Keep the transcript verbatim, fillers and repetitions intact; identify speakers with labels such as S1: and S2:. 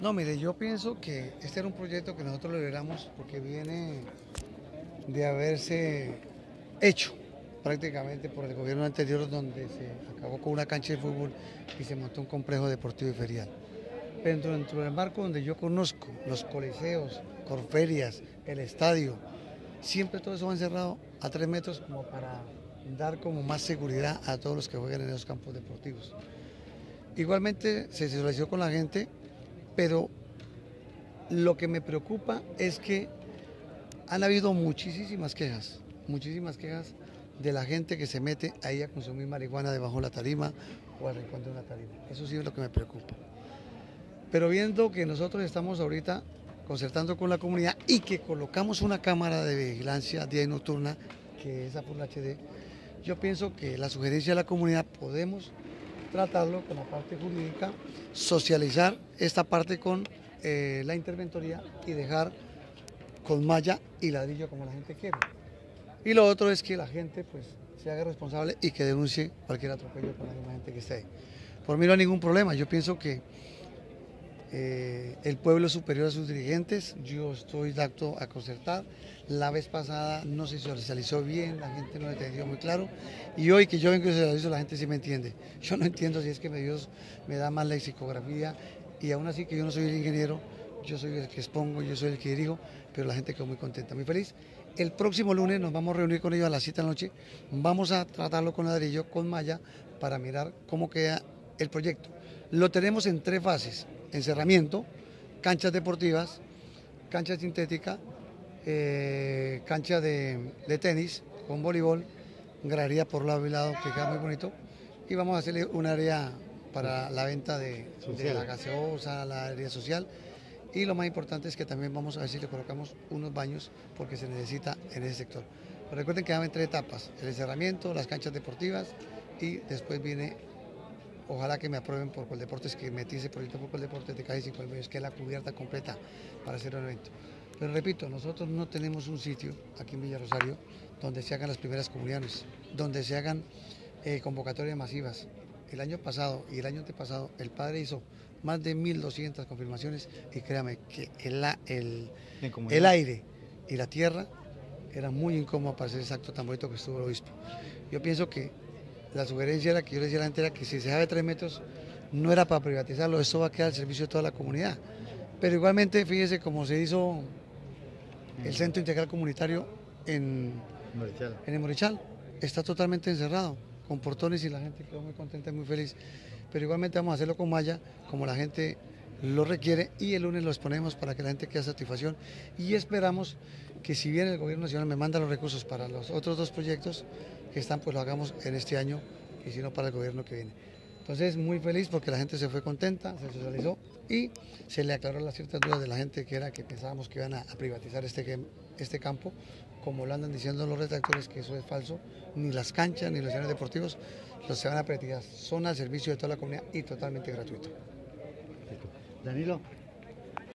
S1: No, mire, yo pienso que este era un proyecto que nosotros logramos porque viene de haberse hecho prácticamente por el gobierno anterior, donde se acabó con una cancha de fútbol y se montó un complejo deportivo y ferial. Pero dentro del marco donde yo conozco los coliseos, corferias, el estadio, siempre todo eso va encerrado a tres metros como para dar como más seguridad a todos los que juegan en esos campos deportivos. Igualmente se socializó con la gente, pero lo que me preocupa es que han habido muchísimas quejas, muchísimas quejas de la gente que se mete ahí a consumir marihuana debajo de la tarima o al rincón de una tarima. Eso sí es lo que me preocupa. Pero viendo que nosotros estamos ahorita concertando con la comunidad y que colocamos una cámara de vigilancia día y nocturna, que es a Full H D, yo pienso que la sugerencia de la comunidad podemos tratarlo con la parte jurídica, socializar esta parte con eh, la interventoría y dejar con malla y ladrillo como la gente quiere. Y lo otro es que la gente pues se haga responsable y que denuncie cualquier atropello con la misma gente que esté ahí. Por mí no hay ningún problema, yo pienso que eh, el pueblo es superior a sus dirigentes, yo estoy de acto a concertar. La vez pasada no se socializó bien, la gente no lo entendió muy claro, y hoy que yo vengo y socializo la gente sí me entiende. Yo no entiendo si es que me, Dios me da mal la lexicografía, y aún así que yo no soy el ingeniero, yo soy el que expongo, yo soy el que dirijo, pero la gente quedó muy contenta, muy feliz. El próximo lunes nos vamos a reunir con ellos a las siete de la noche, vamos a tratarlo con ladrillo, con malla, para mirar cómo queda el proyecto. Lo tenemos en tres fases: encerramiento, canchas deportivas, cancha sintética, eh, cancha de, de tenis con voleibol, gradería por lado y lado que queda muy bonito, y vamos a hacerle un área para la venta de, de la gaseosa, la área social, y lo más importante es que también vamos a ver si le colocamos unos baños porque se necesita en ese sector. Pero recuerden que van en tres etapas: el encerramiento, las canchas deportivas, y después viene, ojalá que me aprueben por Coldeportes, que metí ese proyecto por Coldeportes de casi cinco millones, que es la cubierta completa para hacer un evento. Pero repito, nosotros no tenemos un sitio aquí en Villa Rosario donde se hagan las primeras comuniones, donde se hagan eh, convocatorias masivas. El año pasado y el año antepasado el padre hizo más de mil doscientas confirmaciones, y créame que el, el, el aire y la tierra eran muy incómodos para hacer ese acto tan bonito que estuvo el obispo. Yo pienso que la sugerencia era que yo le decía a la gente era que si se deja de tres metros no era para privatizarlo, eso va a quedar al servicio de toda la comunidad. Pero igualmente, fíjese cómo se hizo el Centro Integral Comunitario en, Morichal. en el Morichal, está totalmente encerrado, con portones, y la gente quedó muy contenta y muy feliz. Pero igualmente vamos a hacerlo con malla, como la gente lo requiere, y el lunes lo exponemos para que la gente quede satisfacción, y esperamos que si bien el gobierno nacional me manda los recursos para los otros dos proyectos que están, pues lo hagamos en este año, y si no para el gobierno que viene. Entonces muy feliz porque la gente se fue contenta, se socializó y se le aclaró las ciertas dudas de la gente, que era que pensábamos que iban a, a privatizar este, este campo, como lo andan diciendo los redactores, que eso es falso. Ni las canchas ni los escenarios deportivos los se van a privatizar, son al servicio de toda la comunidad y totalmente gratuito.
S2: Danilo.